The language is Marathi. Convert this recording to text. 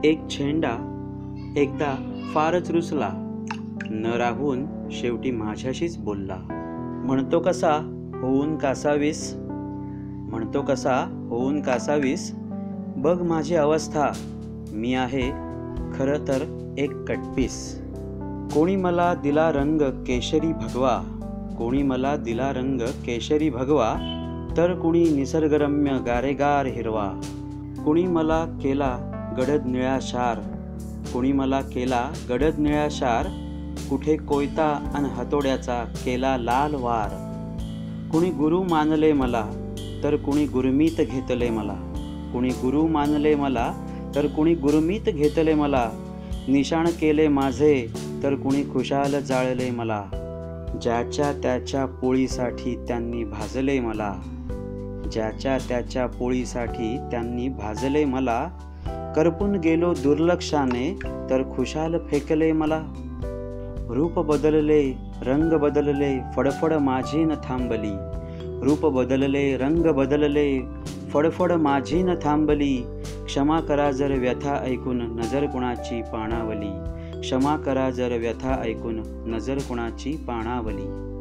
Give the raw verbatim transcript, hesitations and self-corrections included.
एक झेंडा एकदा फारच रुसला, न राहून शेवटी माझ्याशीच बोलला. म्हणतो कसा होऊन कासावीस, म्हणतो कसा होऊन कासावीस, बघ माझी अवस्था, मी आहे खरं तर एक कटपीस. कोणी मला दिला रंग केशरी भगवा, कोणी मला दिला रंग केशरी भगवा, तर कुणी निसर्गरम्य गारेगार हिरवा. कुणी मला केला गडद निळा शार, कुणी मला केला गडद निळा शार, कुठे कोयता अन हातोड्याचा केला लाल वार. कुणी गुरु मानले मला, तर कुणी गुरमीत घेतले मला, कुणी गुरु मानले मला, तर कुणी गुरमीत घेतले मला. निशाण केले माझे, तर कुणी खुशाल जाळले मला. ज्याच्या त्याच्या पोळीसाठी त्यांनी भाजले मला, ज्याच्या त्याच्या पोळीसाठी त्यांनी भाजले मला. करपून गेलो दुर्लक्षाने, तर खुशाल फेकले मला. रूप बदलले रंग बदलले, फडफड माझी न थांबली. रूप बदलले रंग बदलले, फडफड माझी न थांबली. क्षमा करा जर व्यथा ऐकून नजर कुणाची पाणावली. क्षमा करा जर व्यथा ऐकून नजर कुणाची पाणावली.